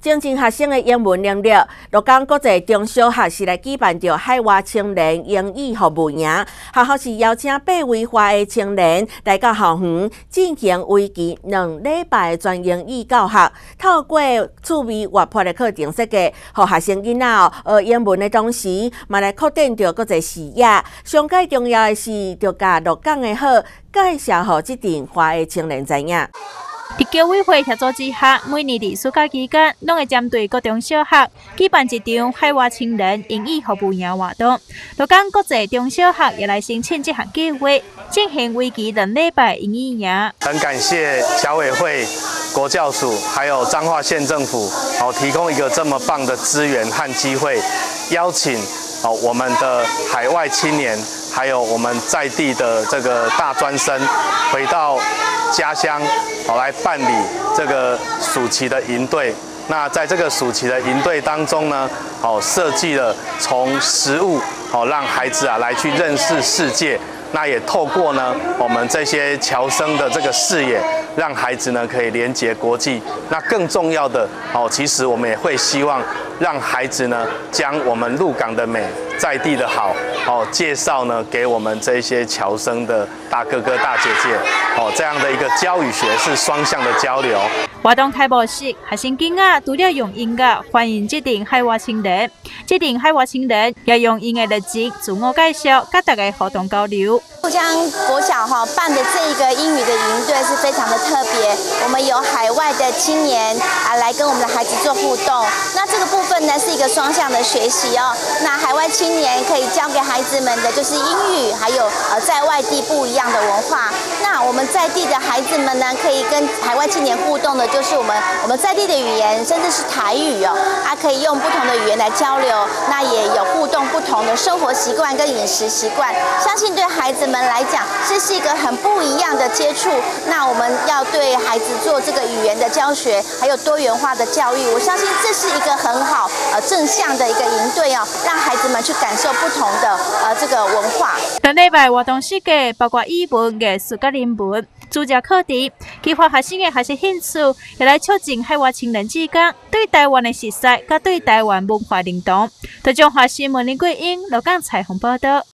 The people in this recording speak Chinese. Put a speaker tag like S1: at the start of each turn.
S1: 精进学生的英文能力，鹿港国际中小学是来举办着海外青年英语服务营，学校是邀请8位华裔青年来到校园进行为期2礼拜的全英语教学，透过趣味活泼的课程设计，和学生囡仔学英文的同时，嘛来扩展着国际视野。上界重要的是，着甲鹿港的好介绍予这群华裔青年知影。
S2: 伫教委会协助之下，每年伫暑假期间，拢会针对各中小学举办一场海外青年英语服务营活动。鹿港国际中小学也来申请这项计划，进行为期2礼拜英语营。
S3: 很感谢侨委会、国教署还有彰化县政府，提供一个这么棒的资源和机会，邀请我们的海外青年，还有我们在地的这个大专生，回到家乡，来办理这个暑期的营队。那在这个暑期的营队当中呢，设计了从食物，让孩子来去认识世界。那也透过呢我们这些侨生的这个视野，让孩子呢可以连结国际。那更重要的其实我们也会希望让孩子呢将我们鹿港的美、在地的好，介绍呢给我们这些侨生的大哥哥大姐姐，这样的一个教与学是双向的交流。
S2: 活动开幕式，学生囡仔除了用音乐欢迎这群海外青年，这群海外青年也用因的日子自我介绍，甲大家互动交流。
S4: 鹿江国小办的这个英语的营队是非常的特别，我们有海外的青年来跟我们的孩子做互动。那这个部分呢是一个双向的学习哦。那海外青年可以教给孩子们的就是英语，还有在外地不一样的文化。那我们在地的孩子们呢，可以跟海外青年互动的，就是我们在地的语言，甚至是台语哦，可以用不同的语言来交流。那也有互动不同的生活习惯跟饮食习惯，相信对孩子们来讲，这是一个很不一样的接触。那我们要对孩子做这个语言的教学，还有多元化的教育，我相信这是一个很好正向的一个营队哦，让孩子们去感受不同的这个文化。
S2: 2礼拜活动设计包括语文、艺术甲人文。主持课题，激发学生的学习兴趣，也来促进海外青年之间对台湾的熟悉，甲对台湾文化认同。台中华新闻林桂英、鹿港采访报道。